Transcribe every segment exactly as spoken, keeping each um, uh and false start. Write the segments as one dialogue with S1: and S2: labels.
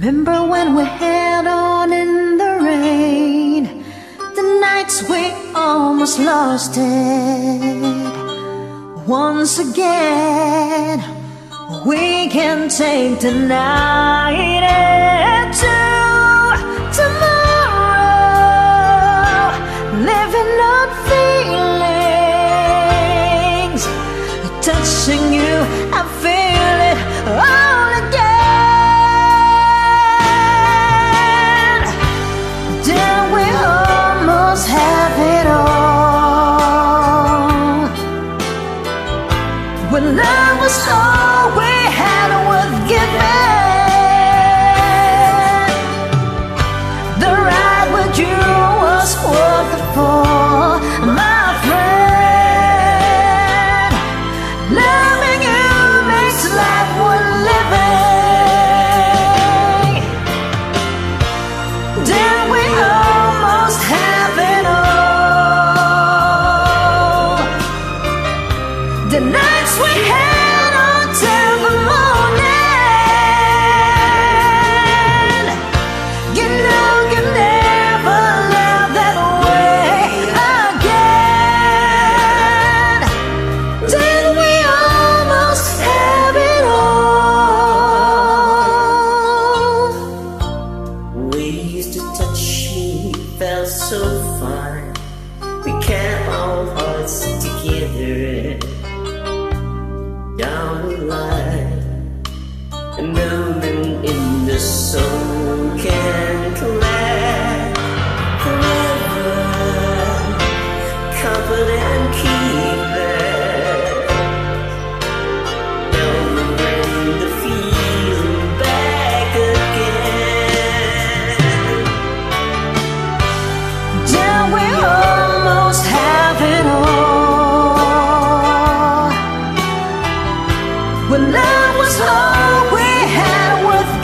S1: Remember when we held on in the rain, the nights we almost lost it. Once again, we can take the night into tomorrow, living on feelings, touching you, I feel it all again. Did we almost have it all? When love was all we had worth giving, the ride with you was worth the fall, my friend. Loving you makes life worth living. Did we almost have it all? The nights we had until the morning, you know you never love that way again. Did we almost have it all?
S2: We used to touch you, felt so fine. We kept our hearts together down the line. A moment in the soul can last forever. Comfort and keep it. Never bring the feeling back again.
S1: Did we almost have it all? When love was all we had worth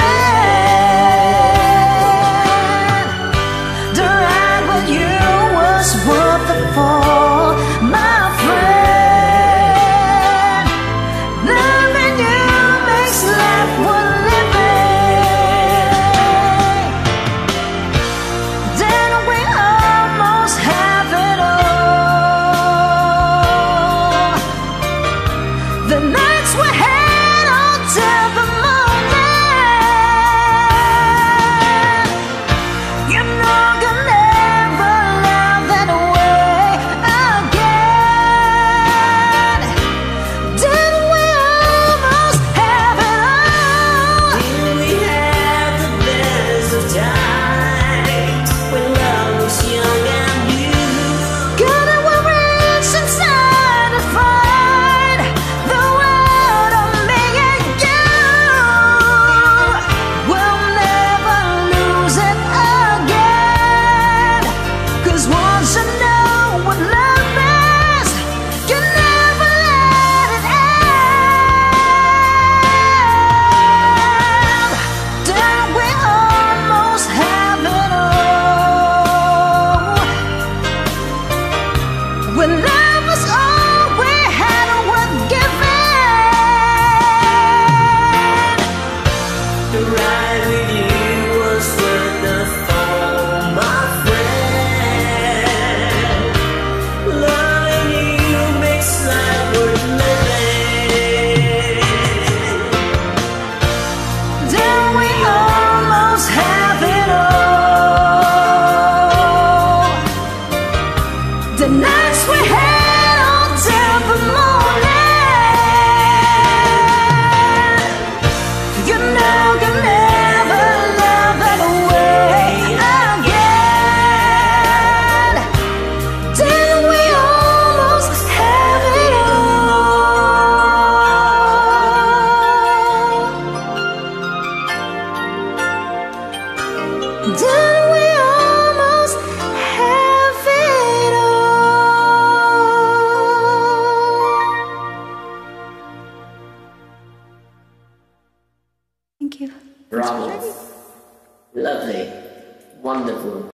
S1: giving, the ride with you was worth the fall, my friend. Loving you makes life worth living. Did we almost have it all? The nights we had until the morning, you know you'll never love that way again. Did we almost have it all?
S2: Did we have the best of times when love was young and new?
S1: Good and we're rich inside to find the world of me and you. We'll never lose it again, 'cause once you know what love is, you never let it end. Did we almost have it all? When love was all we had worth giving,
S2: The ride with you was worth the fall, my friend. Loving you makes life worth living.
S1: did we almost have it all? The nights we had until the morning, you know you'll never love that way again. Did we almost have it all? Did we almost have it all? Thank you.
S2: Bravo. Lovely. Wonderful.